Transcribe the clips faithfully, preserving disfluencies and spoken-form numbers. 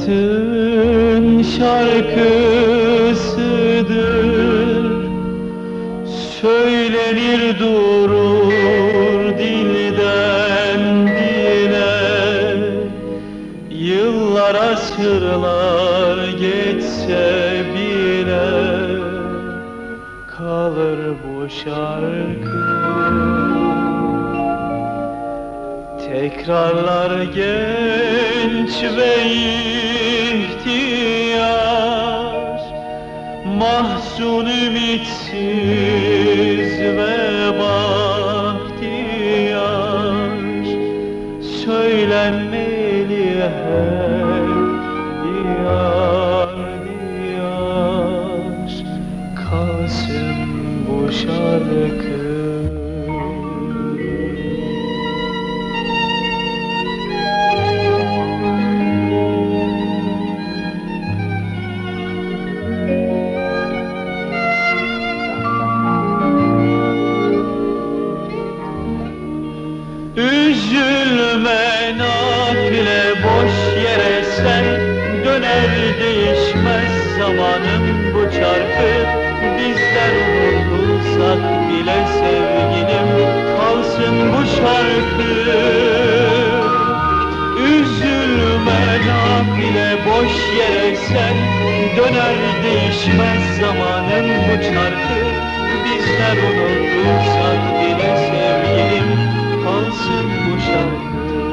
hayatın şarkısıdır, söylenir durur dilden dile. Yıllar asırlar geçse bile kalır bu şarkı. Tekrarlar genç ve ihtiyar, mahzun ümitsiz ve bahtiyar. Söylenmeli hep diyar diyar, kalsın bu şarkı. Üzülme nafile boş yere sen, döner değişmez zamanın bu çarkı. Bizler unutulsak bile sevgilim, kalsın bu şarkı. Üzülme nafile boş yere sen, döner değişmez zamanın bu çarkı. Bizler unutulsak bile sevgilim, kalsın bu şarkı.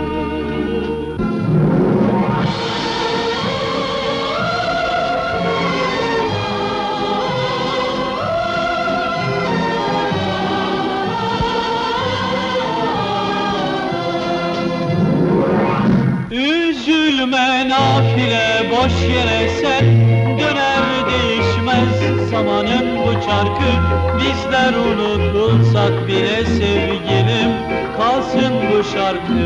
Üzülme nafile boş yere sen, döner değişmez zamanın bu çarkı. Bizler unutulsak bile sevgilim, kalsın bu şarkı.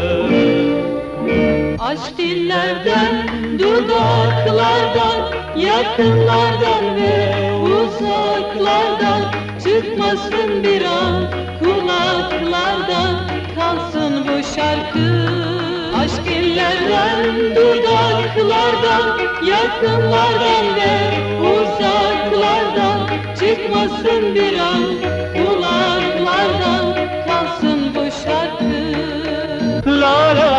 Aşk dillerden, dudaklardan, yakınlardan ve uzaklardan çıkmasın bir an kulaklardan, kalsın bu şarkı. Aşk dillerden, dudaklardan, yakınlardan ve uzaklardan çıkmasın bir an kulaklardan, kalsın bu şarkı. La la